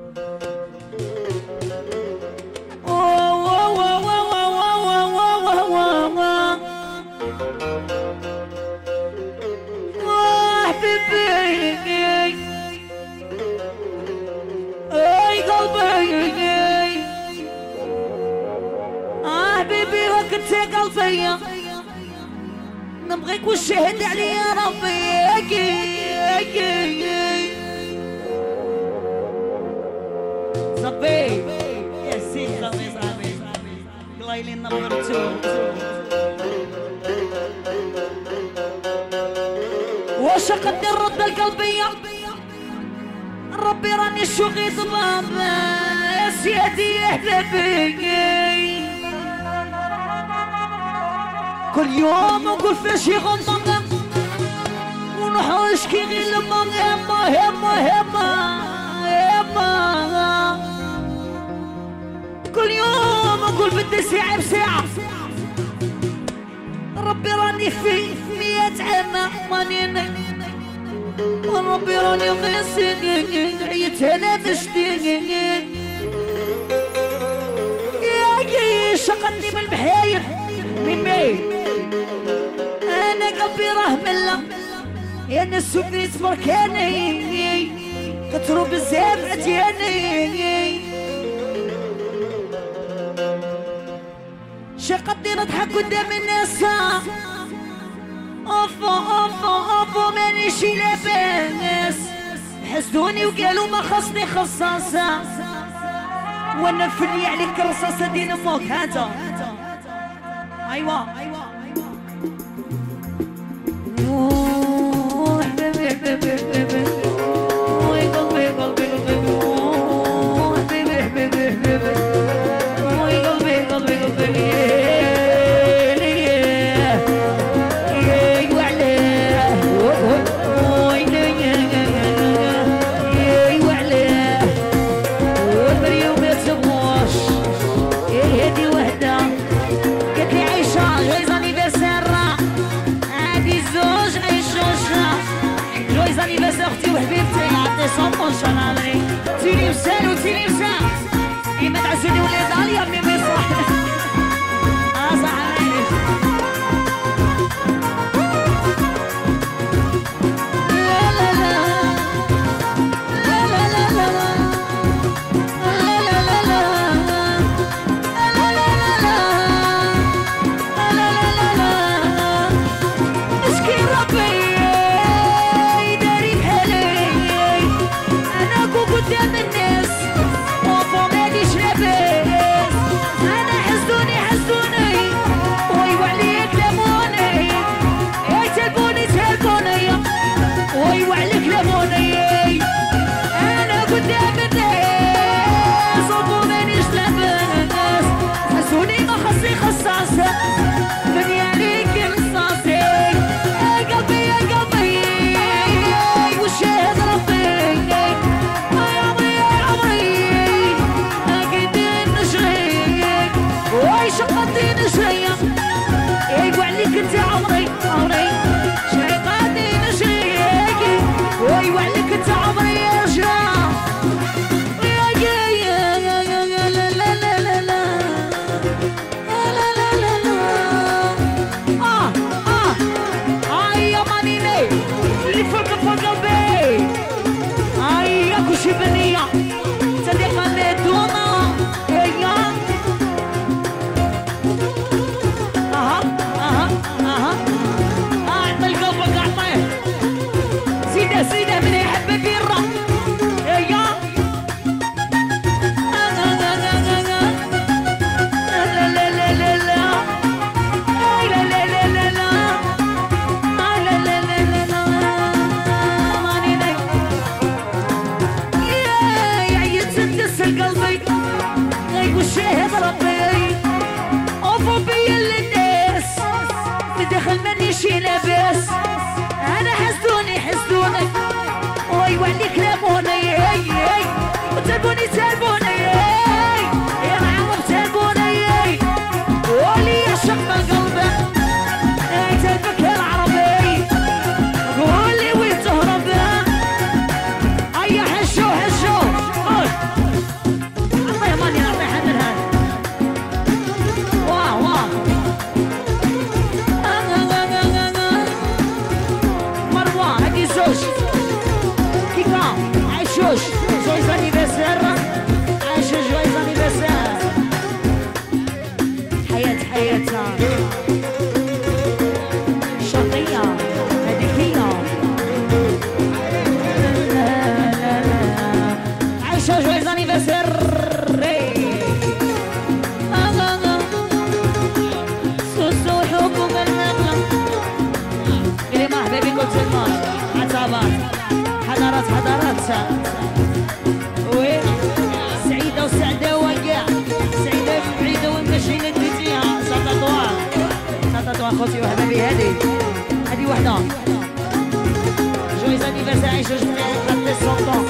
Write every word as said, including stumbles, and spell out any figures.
قلبي نبغيك وشهد علي يا ربي. صبي يا سيد خميس عبي قلايلي نمبر تو واش قدر رد القلبية ربي راني شوقي ضباب يا سيدي يا حبيبي. كل يوم نقول في شي غلطة ونحوش كي غير لما هما هما هما هما. كل يوم نقول بدي ساعة بساعة ربي راني في مية عام ماني ربي راني غير عيت انا بشتي يا شقتني بالبحاير من بعيد انا قلبي راه ملا يا ناس سكريت بركاني كترو بزاف اتياني شي قدي نضحك قدام الناس اوفو اوفو اوفو مانيش لاباس حسدوني وقالوا ما خصني خصاصة وانا فني عليك الرصاصة دين امك هاتا. ايوا ايوا اختي وحبيبتي عطي صوت شنالي تيني مسال وتيني مسال ايما تعزوني ولا ايطاليا مي مي صح اه صح عليك لا لا لا لا لا لا لا لا لا لا لا لا لا لا مسكين ربي قدام الناس وفو ماليش لاباس انا حسدوني حسدوني ويوا عليك لاموني وي تلبوني تلبوني ويوا عليك لاموني انا قدام الناس وفو ماليش لاباس حسوني ما خصني خصاصة بني عليك قصاصي يا قلبي يا قلبي وشاهد ربي شقتي نشرية ايوا عليك انت عمري عمري شقتي نشرية ايوا عليك انت عمري يا رجال يا يا يا يا يا لا لا لا لا لا لا لا لا لا اه اه اه يا مانيني اللي فوق فوق قلبي اه يا كلشي بنية صديقة ندونا سيدة من يحب البيرة يا لا لا لا لا لا لا لا لا لا لا لا لا لا لا ماني يا فرنسا. وي سعيدة وسعدة وكاع، سعيدة بعيدة وماشي لديتيها ساتطوار ساتطوار خوتي وحبابي. هادي هادي وحدة جويز انيفرسير عيشو جميع خاطر سونطون.